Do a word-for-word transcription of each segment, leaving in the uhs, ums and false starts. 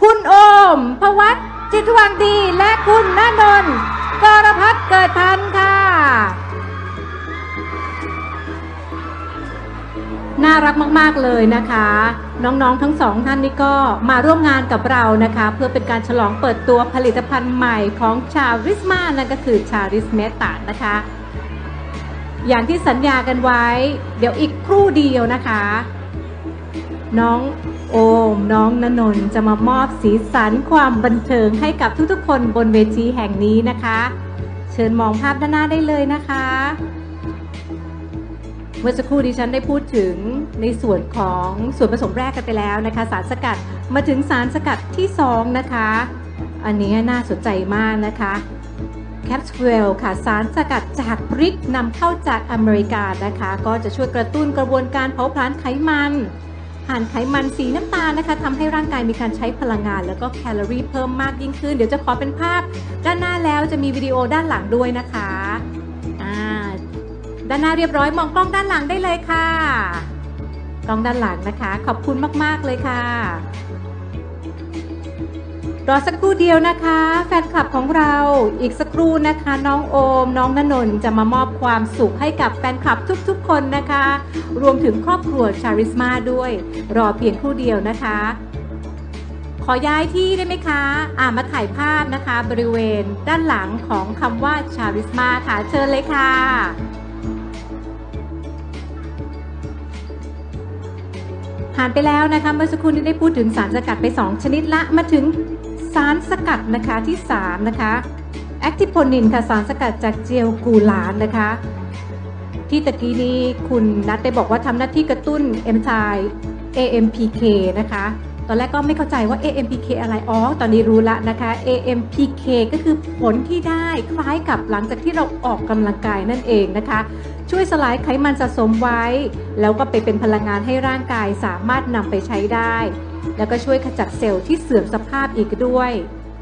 คุณโอมพวัตจิตวังดีและคุณณนนท์กรพัฒน์เกิดพันธ์ค่ะน่ารักมากๆเลยนะคะน้องๆทั้งสองท่านนี้ก็มาร่วมงานกับเรานะคะเพื่อเป็นการฉลองเปิดตัวผลิตภัณฑ์ใหม่ของชาริสมานั่นก็คือชาริสเมตานะคะอย่างที่สัญญากันไว้เดี๋ยวอีกครู่เดียวนะคะน้องโอมน้องณนนท์จะมามอบสีสันความบันเทิงให้กับทุกๆคนบนเวทีแห่งนี้นะคะเชิญมองภาพด้านหน้าได้เลยนะคะเมื่อสักครู่ดิฉันได้พูดถึงในส่วนของส่วนผสมแรกกันไปแล้วนะคะสารสกัดมาถึงสารสกัดที่สองนะคะอันนี้น่าสนใจมากนะคะแคปซูลค่ะสารสกัดจากพริกนำเข้าจากอเมริกานะคะก็จะช่วยกระตุ้นกระบวนการเผาผลาญไขมันผ่านไขมันสีน้ำตาลนะคะทำให้ร่างกายมีการใช้พลังงานแล้วก็แคลอรี่เพิ่มมากยิ่งขึ้นเดี๋ยวจะขอเป็นภาพด้านหน้าแล้วจะมีวิดีโอด้านหลังด้วยนะคะอ่าด้านหน้าเรียบร้อยมองกล้องด้านหลังได้เลยค่ะกล้องด้านหลังนะคะขอบคุณมากๆเลยค่ะรอสักครู่เดียวนะคะแฟนคลับของเราอีกสักครู่นะคะน้องโอมน้องณนนท์จะมามอบความสุขให้กับแฟนคลับทุกๆคนนะคะรวมถึงครอบครัวชาริสมาด้วยรอเพียงครู่เดียวนะคะขอย้ายที่ได้ไหมคะอ่ามาถ่ายภาพนะคะบริเวณด้านหลังของคำว่าชาริสมาค่ะเชิญเลยค่ะผ่านไปแล้วนะคะเมื่อสักครู่นี้ได้พูดถึงสารสกัดไปสองชนิดละมาถึงสารสกัดนะคะที่สามนะคะแอคทิโพนินค่ะสารสกัดจากเจลกูลานนะคะที่ตะกี้นี้คุณนัทได้บอกว่าทำหน้าที่กระตุ้นเอนไซม์ เอ เอ็ม พี เค นะคะตอนแรกก็ไม่เข้าใจว่า เอ เอ็ม พี เค อะไรอ๋อตอนนี้รู้ละนะคะ เอ เอ็ม พี เค ก็คือผลที่ได้คล้ายกับหลังจากที่เราออกกำลังกายนั่นเองนะคะช่วยสลายไขมันสะสมไว้แล้วก็ไปเป็นพลังงานให้ร่างกายสามารถนำไปใช้ได้แล้วก็ช่วยขจัดเซลล์ที่เสื่อมสภาพอีกด้วย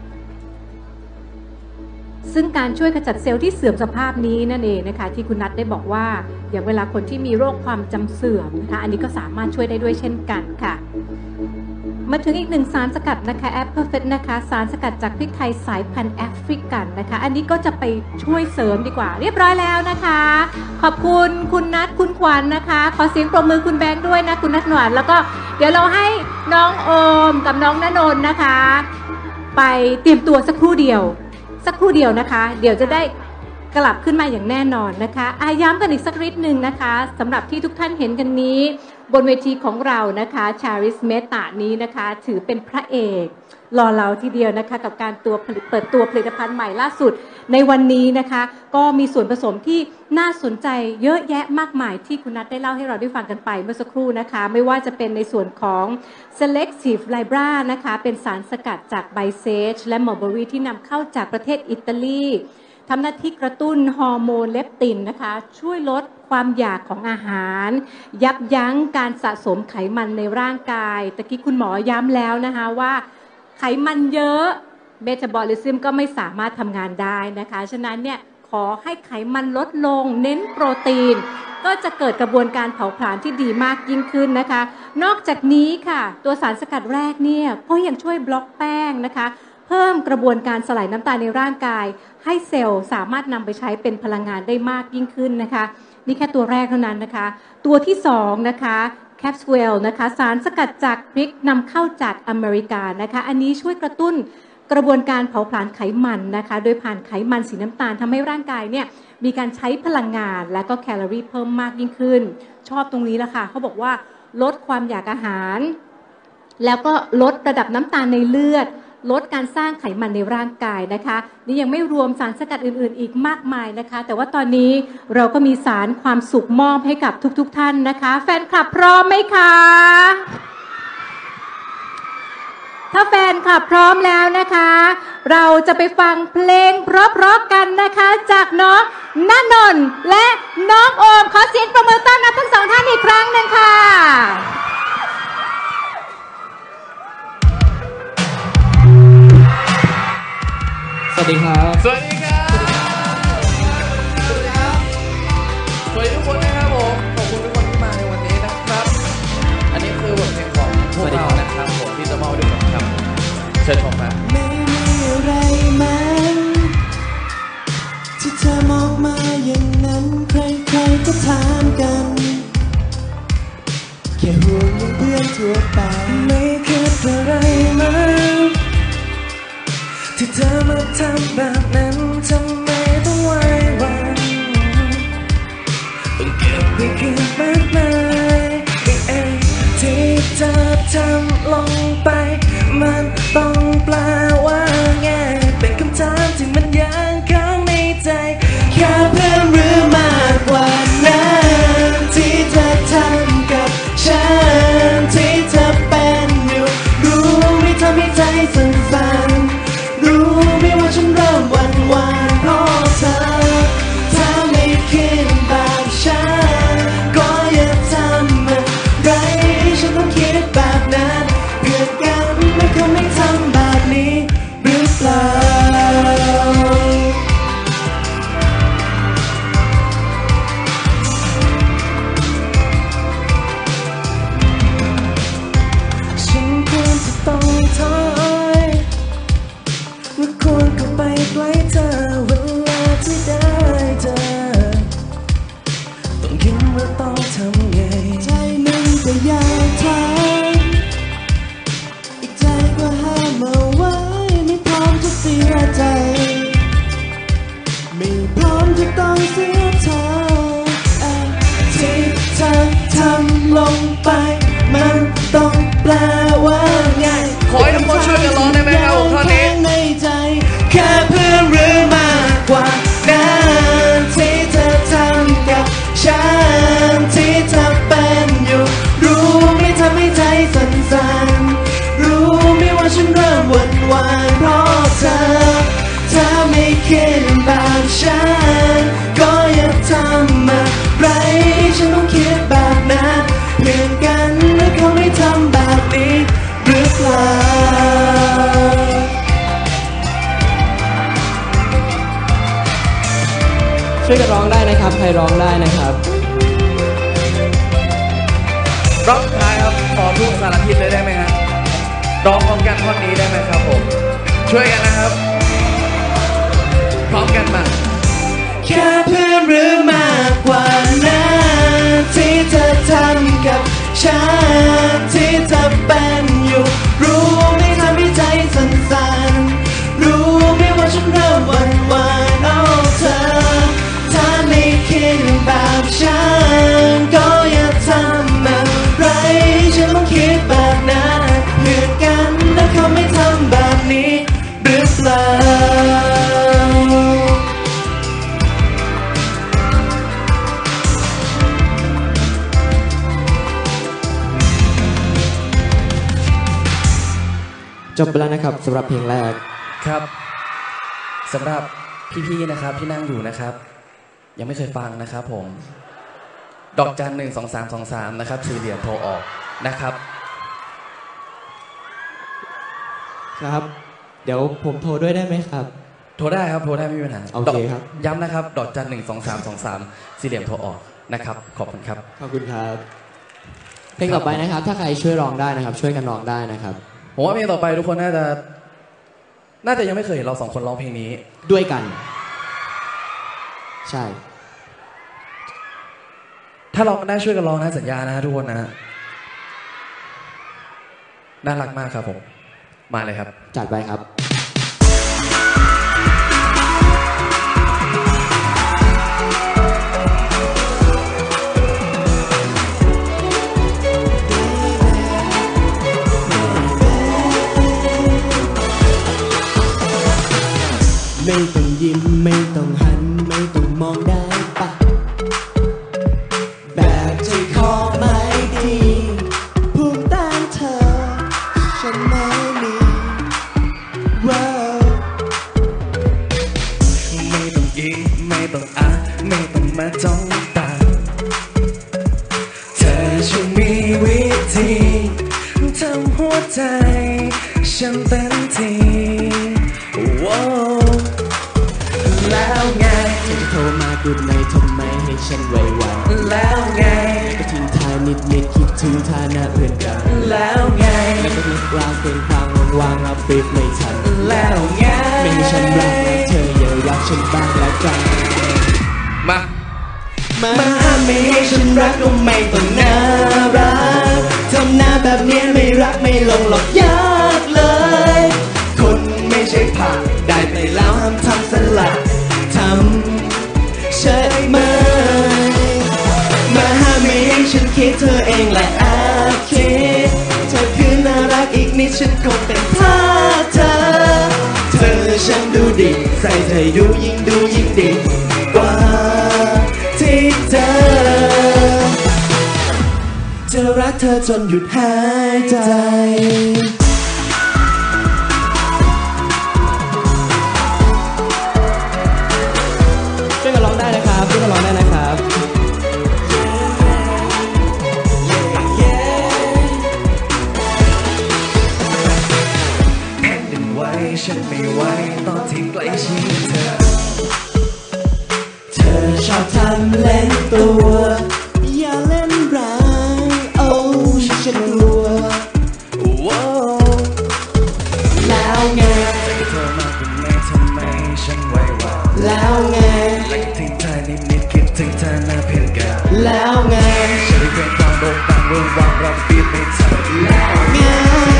ซึ่งการช่วยขจัดเซลล์ที่เสื่อมสภาพนี้นั่นเองนะคะที่คุณนัทได้บอกว่าอย่างเวลาคนที่มีโรคความจำเสื่อมนะคะอันนี้ก็สามารถช่วยได้ด้วยเช่นกันค่ะมาถึงอีกหนึ่งสารสกัดนะคะแอปเปิลเฟสนะคะสารสกัดจากพริกไทยสายพันธุ์แอฟริกันนะคะอันนี้ก็จะไปช่วยเสริมดีกว่าเรียบร้อยแล้วนะคะขอบคุณคุณนัทคุณขวัญ นะคะขอเสียงปรบมือคุณแบงค์ด้วยนะคุณนัทหนวดแล้วก็เดี๋ยวเราให้น้องโอมกับน้องณนนท์นะคะไปเตรียมตัวสักครู่เดียวสักครู่เดียวนะคะเดี๋ยวจะได้กลับขึ้นมาอย่างแน่นอนนะคะอาย้ำกันอีกสักนิดหนึ่งนะคะสำหรับที่ทุกท่านเห็นกันนี้บนเวทีของเรานะคะชาริสเมตานี้นะคะถือเป็นพระเอกรอเราทีเดียวนะคะกับการตัวผลิตเปิดตัวผลิตภัณฑ์ใหม่ล่าสุดในวันนี้นะคะก็มีส่วนผสมที่น่าสนใจเยอะแยะมากมายที่คุณนัทได้เล่าให้เราได้ฟังกันไปเมื่อสักครู่นะคะไม่ว่าจะเป็นในส่วนของ Selective Libra นะคะเป็นสารสกัดจากไบเซจและมอลเบอรี่ที่นำเข้าจากประเทศอิตาลีทำหน้าที่กระตุ้นฮอร์โมนเลปตินนะคะช่วยลดความอยากของอาหารยับยั้งการสะสมไขมันในร่างกายตะกี้คุณหมอย้ำแล้วนะคะว่าไขมันเยอะเมตาบอลิซึมก็ไม่สามารถทำงานได้นะคะฉะนั้นเนี่ยขอให้ไขมันลดลงเน้นโปรตีนก็จะเกิดกระบวนการเผาผลาญที่ดีมากยิ่งขึ้นนะคะนอกจากนี้ค่ะตัวสารสกัดแรกเนี่ยก็ยังช่วยบล็อกแป้งนะคะเพิ่มกระบวนการสลายน้ำตาลในร่างกายให้เซลล์สามารถนำไปใช้เป็นพลังงานได้มากยิ่งขึ้นนะคะนี่แค่ตัวแรกเท่านั้นนะคะตัวที่สองนะคะแคปซูลนะคะสารสกัดจากพริกนำเข้าจากอเมริกานะคะอันนี้ช่วยกระตุ้นกระบวนการเผาผลาญไขมันนะคะโดยผ่านไขมันสีน้ำตาลทำให้ร่างกายเนี่ยมีการใช้พลังงานและก็แคลอรี่เพิ่มมากยิ่งขึ้นชอบตรงนี้ละค่ะเขาบอกว่าลดความอยากอาหารแล้วก็ลดระดับน้ำตาลในเลือดลดการสร้างไขมันในร่างกายนะคะนี่ยังไม่รวมสารสกัดอื่นๆอีกมากมายนะคะแต่ว่าตอนนี้เราก็มีสารความสุขมอบให้กับทุกๆท่านนะคะแฟนคลับพร้อมไหมคะถ้าแฟนคลับพร้อมแล้วนะคะเราจะไปฟังเพลงเพราะๆกันนะคะจากน้องณนนท์และน้องโอมขอเสียงปรบมือต้อนรับทั้งสองท่านอีกครั้งหนึ่งค่ะสวัสดีครับสวัสดีครับสวัสดีครับสวัสดีทุกคนนะครับผมขอบคุณทุกคนที่มาในวันนี้นะครับอันนี้คือบทเพลงของพวกเรานะครับผมที่จะมอบด้วยกันครับชิญชมนะไม่มีอะไรมั้งที่เธอมองมาอย่างนั้นใครๆก็ถามกันแค่ห่วงอย่างเพื่อนทั่วไปไม่คิดอะไรมั้งที่เธอมาทำแบบนั้นทำไมต้องไว้วันต้องเก็บไปคิดมากมายเองที่เธอทำลงไปมันต้องแปลว่าไงเป็นคำถามที่มันยังค้างในใจแค่เพื่อนหรือมากกว่านั้นที่เธอทำกับฉันที่เธอเป็นอยู่รู้ไหมทำให้ใจสั่นๆรู้ไหมว่าฉันเริ่มหวั่นหวั่นเพราะเธอถ้าไม่คิดแบบฉันก็อย่าทำอะไรฉันต้องคิดแบบนั้นเพื่อกันไม่คงไม่ทำแบบนี้หรือเปล่าฉันควรจะต้องถอยหรือควรเข้าไปใกล้เธอเวลาที่ได้เจอต้องคิดว่าต้องทำไงใจหนึ่งก็อยากทำอีกใจก็ห้ามเอาไว้ไม่พร้อมจะเสียใจไม่พร้อมจะต้องเสียเธอที่เธอทำลงไปมันต้องแปลว่าไงขอให้ทุกคนช่วยกันร้องได้ไหมครับผมท่อนนี้ในใจแค่เพื่อนหรือมากกว่านั้นที่เธอทำกับฉันที่เธอเป็นอยู่รู้ไหมทำให้ใจสั่นๆรู้ไหมว่าฉันเริ่มหวั่นหวั่นเพราะเธอถ้าไม่คิดแบบฉันก็อย่าทำอะไรฉันต้องคิดแบบนั้นเพื่อนกันแล้วเขาไม่ทำแบบนี้หรือเปล่าช่วยกันร้องได้นะครับใครร้องได้นะครับร้องท้ายครับขอทุกสารทิศเลยได้ไหมฮะร้องพร้อมกันท่อนนี้ได้ไหมครับผมช่วยกันนะครับพร้อมกันมาแค่เพื่อนหรือมากกว่านั้นที่เธอทำกับฉันที่เธอเป็นอยู่รู้ไหมทำให้ใจสั่นๆรู้ไหมว่าฉันเริ่มหวั่นหวั่นเอาเธอถ้าไม่คิดแบบฉันก็อย่าทำอะไรฉันต้องคิดแบบนั้นเพื่อนกันแล้วเขาไม่ทำแบบนี้หรือเปล่าจบไปแล้วนะครับสำหรับเพลงแรกครับสำหรับพี่ๆนะครับที่นั่งอยู่นะครับยังไม่เคยฟังนะครับผมดอกจันหนึ่งสองสามสองสามนะครับสี่เหลี่ยมโทรออกนะครับครับเดี๋ยวผมโทรด้วยได้ไหมครับโทรได้ครับโทรได้ไม่มีปัญหาโอเคครับย้ำนะครับดอกจันหนึ่งสองสามสองสามสี่เหลี่ยมโทรออกนะครับขอบคุณครับขอบคุณครับเพลงต่อไปนะครับถ้าใครช่วยร้องได้นะครับช่วยกันร้องได้นะครับผมว่าเพลงต่อไปทุกคนน่าจะน่าจะยังไม่เคยเห็นเราสองคนร้องเพลงนี้ด้วยกันใช่ถ้าร้องได้ช่วยกันร้องนะสัญญานะทุกคนนะน่ารักมากครับผมมาเลยครับจัดไปครับไม่ต้องยิ้มไม่ต้องหันไม่ต้องมองได้ปะแบบใจคอไม่ดีภูมิต้านเธอฉันไม่มีว้าวไม่ต้องยิ้มไม่ต้องอ่ะไม่ต้องมาจ้องตาเธอช่วยมีวิธีทำหัวใจฉันเต็มที่ว้าวแล้วไงเธอจะโทรมาดูไหนทำไมให้ฉันไว้วันแล้วไงก็ทิ้งท้ายนิดนิดคิดถึงฐานะเพื่อนกันแล้วไงแล้วก็นึกราวเกินความวางรับฟีดไม่ทันแล้วไงไม่ให้ฉันรักนะเธออย่ารักฉันบ้างแล้วกันมามาห้ามไม่ให้ฉันรักก็ไม่ต้องน่ารักทำหน้าแบบนี้ไม่รักไม่ลงหรอกยากเลยคนไม่ใช่ผักได้ไปแล้วห้ามทำสลัดทำใช่ไหมมาห้ามไม่ให้ฉันคิดเธอเองแหละแอบคิดเธอคือน่ารักอีกนิดฉันคงเป็นทาสเธอเธอฉันดูดีใส่เธออยู่ยิ่งดูยิ่งดีกว่าที่เธอจะรักเธอจนหยุดหายใจช่วยกันร้องได้นะครับช่วยกันร้องได้นะครับแผ่นดินไหวฉันไม่ไหวตอนที่ใกล้ชิดเธอเธอชอบทำเล่นตัวอย่าเล่นร้ายโอ้ฉันกลัวว้าวแล้วไงใจเธอมากกว่าไงทำไมฉันไหววะแล้วไงและก็ทิ้งเธอนิดๆคิดถึงเธอหน้าเพียงกันแล้วไงฉันได้เกินความโด่งดังเรื่องวางรับบีบไม่ทันแล้วไง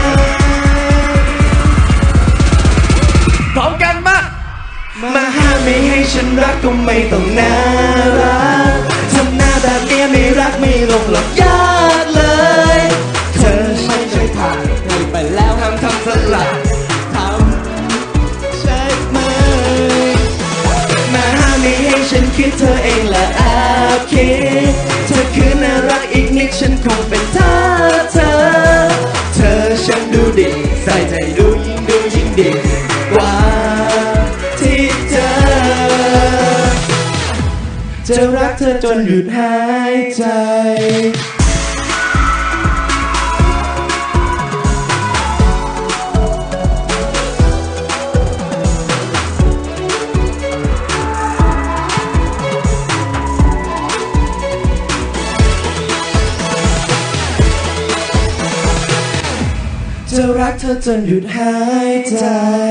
พร้อมกันมามาห้ามไม่ให้ฉันรักก็ไม่ต้องน่ารักทำหน้าแบบนี้ไม่รักไม่ลงหรอกยากเลยเธอไม่ใช่ผ่านให้ไปแล้วห้ามทำสลัดทำใช่ไหมมาห้ามไม่ให้ฉันคิดเธอเองแหละแอบคิดเธอคือน่ารักอีกนิดฉันคงเป็นทาสเธอเธอฉันดูดีใส่ใจดูยิ่งดูยิ่งดีกว่าที่เธอจะรักเธอจนหยุดหายใจจะรักเธอจนหยุดหายใจ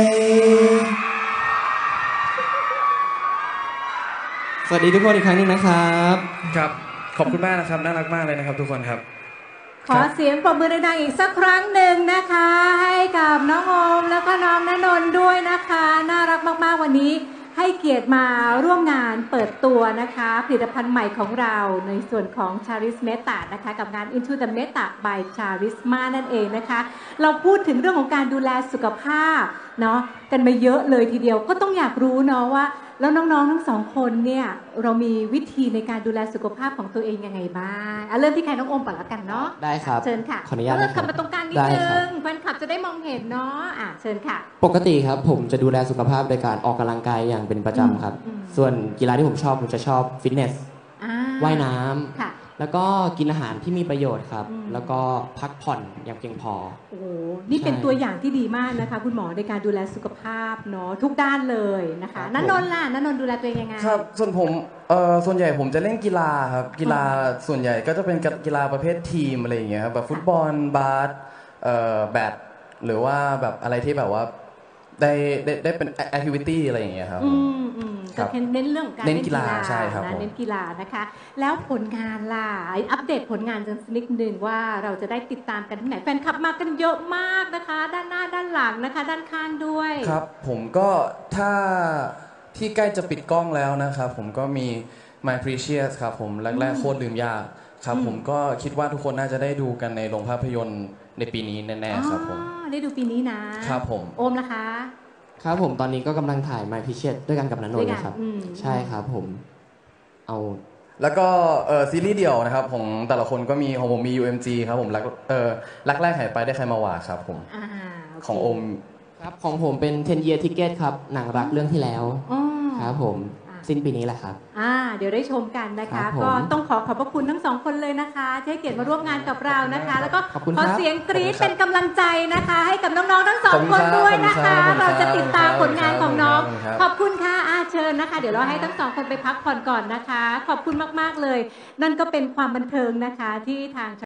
สวัสดีทุกคนอีกครั้งหนึงนะครับครับขอบคุณมากนะครับน่ารักมากเลยนะครับทุกคนครับขอเสียงปรบมือดังๆอีกสักครั้งหนึ่งนะคะ ให้กับน้องโอมแล้วก็น้องณนนท์ด้วยนะคะน่ารักมากๆวันนี้ให้เกียรติมาร่วมงานเปิดตัวนะคะผลิตภัณฑ์ใหม่ของเราในส่วนของ Charis Meta นะคะกับงาน Into the Meta by Charisma นั่นเองนะคะเราพูดถึงเรื่องของการดูแลสุขภาพเนาะกันมาเยอะเลยทีเดียวก็ต้องอยากรู้เนาะว่าแล้วน้องๆทั้งสองคนเนี่ยเรามีวิธีในการดูแลสุขภาพของตัวเองยังไงบ้างอ่ะเริ่มที่ใครน้องโอมก่อนแล้วกันเนาะได้ครับเชิญค่ะขออนุญาตเริ่มนะครับขับมาตรงกลางนิดได้นึครับงแฟนคลับจะได้มองเห็นเนาะอ่ะเชิญค่ะปกติครับผมจะดูแลสุขภาพโดยการออกกำลังกายอย่างเป็นประจำครับอืมส่วนกีฬาที่ผมชอบผมจะชอบฟิตเนสอ่าว่ายน้ำค่ะแล้วก็กินอาหารที่มีประโยชน์ครับอืมแล้วก็พักผ่อนอย่างเพียงพอโอ้โหนี่เป็นใช่ตัวอย่างที่ดีมากนะคะ คุณหมอในการดูแลสุขภาพเนาะทุกด้านเลยนะคะครับณนนท์ล่ะณนนท์ดูแลตัวเองยังไงครับส่วนผมเอ่อส่วนใหญ่ผมจะเล่นกีฬาครับกีฬาส่วนใหญ่ก็จะเป็นกีฬาประเภททีมอะไรอย่างเงี้ยครับแบบฟุตบอลบาสเอ่อแบดหรือว่าแบบอะไรที่แบบว่าได้ได้ได้เป็นแอคทิวิตี้อะไรอย่างเงี้ยครับอืมอืมครัก็บเน้นเรื่องของการเน้นกีฬาใช่ครับนะผมเน้นกีฬานะคะ แล้วผลงานล่ะอัปเดตผลงานกันสักนิดหนึ่งว่าเราจะได้ติดตามกันที่ไหนแฟนคลับมากันเยอะมากนะคะ ด้านหน้าด้านหลังนะคะ ด้านข้างด้วยครับผมก็ถ้าที่ใกล้จะปิดกล้องแล้วนะครับผมก็มี My Precious ครับผมแรกๆโคตรลืมยากครับผมก็คิดว่าทุกคนน่าจะได้ดูกันในโรงภาพยนตร์ในปีนี้แน่ๆครับผมอ๋อได้ดูปีนี้นะครับผมโอมล่ะคะครับผมตอนนี้ก็กำลังถ่าย My p i c h e t ด้วยกันกับนันนด้วน ยท์กันนะครับอืมใช่ครับผมเอาแล้วก็เอ่อซีรีส์เดี่ยวนะครับของแต่ละคนก็มีของผมมี ยู เอ็ม จี ครับผมรักเอ่อรักแรกหายไปได้ใครมาว่าครับผมอ่าโเคของโอมครับของผมเป็น ten year ticket ครับหนังรักเรื่องที่แล้วอ๋อครับผมอ่ะสิ้นปีนี้แหละครับอ่าเดี๋ยวได้ชมกันนะครัคะบผมก็ต้องขอขอบพระคุณทั้งสองคนเลยนะคะที่ให้เกียรติมาร่วมงานกับเรานะคะ แล้วก็ขอบคุณขครัอบ เสียงกรี๊ดเป็นกำลังใจนะคะ ให้กับน้องๆทั้งสองขอบคุคณนครับด้วยนะขอบคะคุณครับเราจะติดตามผลงานของน้องขอบคุณครับขอบคุณค่ะอาเชิญนะคะ เดี๋ยวเราให้ทั้งสองคนไปพักผ่อนก่อนนะคะ ขอบคุณมากๆเลย นั่นก็เป็นความบันเทิงนะคะที่ทาง